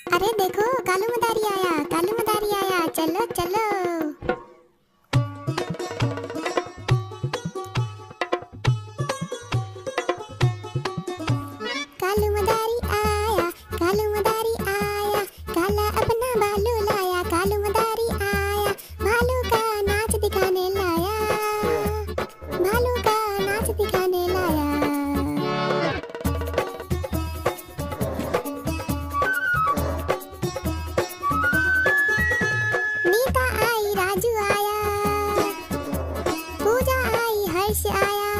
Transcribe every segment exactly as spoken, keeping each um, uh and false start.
अरे देखो कालू मदारी आया, कालू मदारी आया, चलो चलो। कालू मदारी आया, कालू मदारी आया, काला अपना भालू लाया। कालू मदारी आया, भालू का नाच दिखाने लाया, भालू का नाच दिखाने लाया। नीता आई, राजू आया, पूजा आई, हर्ष आया।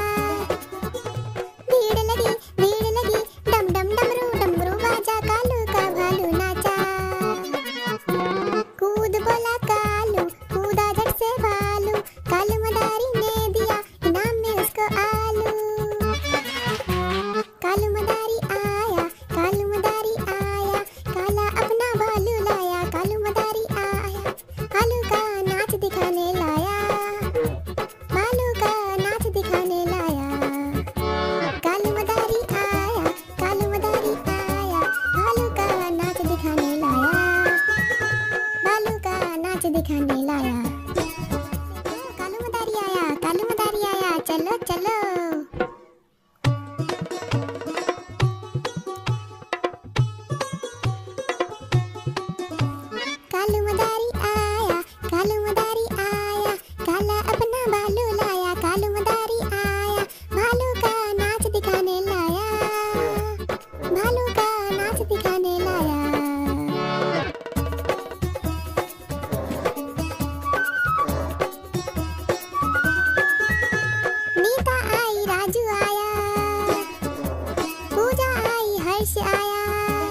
भीड़ लगी, भीड़ लगी, डम डम डमरू डमरू बाजा। कालू का भालू नाचा, कूद बोला कालू, कूदा झट से भालू। कालू मदारी ने दिया इनाम में उसको आलू। कालू मदारी आया, कालू मदारी आया, काला अपना भालू लाया। कालू मदारी आया, भालू का नाच दिखाने लाया, भालू का नाच दिखाने लाया। कालू मदारी आया, कालू मदारी आया, भालू का नाच दिखाने लाया, भालू का नाच दिखाने लाया। कालू मदारी आया, कालू मदारी आया, चलो चलो। कालू मदारी आया, कालू मदारी आया, काला अपना भालू लाया। कालू मदारी आया, भालू का नाच दिखाने लाया, भालू का नाच दिखाने लाया। नीता आई, राजू आया, पूजा आई, हर्ष आया।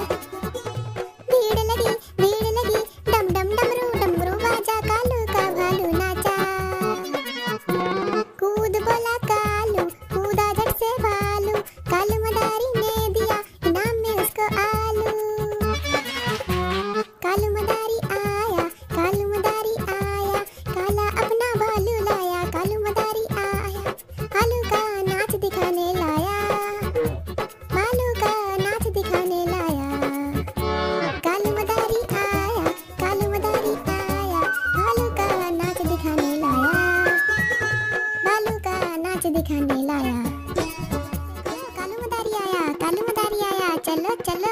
भीड़ लगी, भीड़ लगी, डम डम डमरू डमरू बाजा। कालू का भालू नाचा, कूद बोला कालू, कूदा झट से भालू। कालू मदारी ने दिया इनाम में उसको आलू। कालू मदारी आया, कालू मदारी आया, काला अपना भालू लाया। कालू मदारी आया, भालू का नाच दिखाने लाया, भालू का नाच दिखाने लाया। कालू मदारी आया, कालू मदारी आया, भालू का नाच दिखाने लाया, भालू का नाच दिखाने लाया। कालू मदारी आया, कालू मदारी आया, चलो चलो।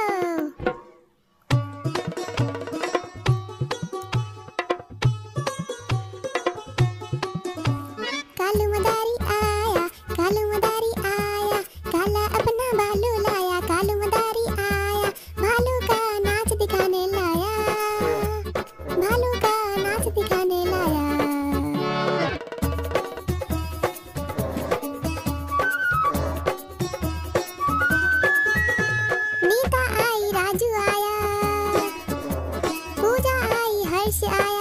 कालू मदारी आया, कालू मदारी आया, काला अपना भालू लाया। कालू मदारी आया, भालू का नाच दिखाने लाया, भालू का नाच दिखाने लाया। नीता आई, राजू आया, पूजा आई, हर्ष आया।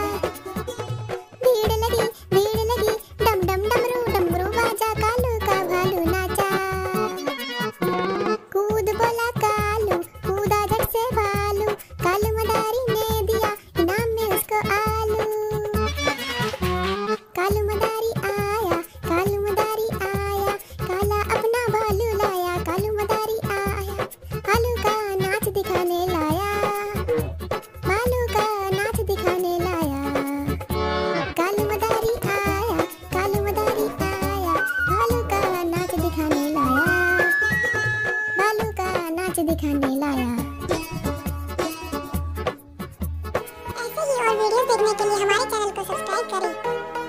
भीड़ लगी, भीड़ लगी, डम डम डमरू डमरू बाजा। कालू का भालू नाचा, कूद बोला कालू, कूदा झट से भालू। कालू मदारी ने दिया इनाम में उसको आलू। कालू मदारी आया, कालू मदारी आया, काला अपना भालू लाया। कालू मदारी आया, भालू का नाच दिखाने लाया, भालू का नाच दिखाने लाया। कालू मदारी आया, कालू मदारी आया, भालू का नाच दिखाने लाया, भालू का नाच दिखाने लाया। ऐसे ही और वीडियोस देखने के लिए हमारे चैनल को सब्सक्राइब करें।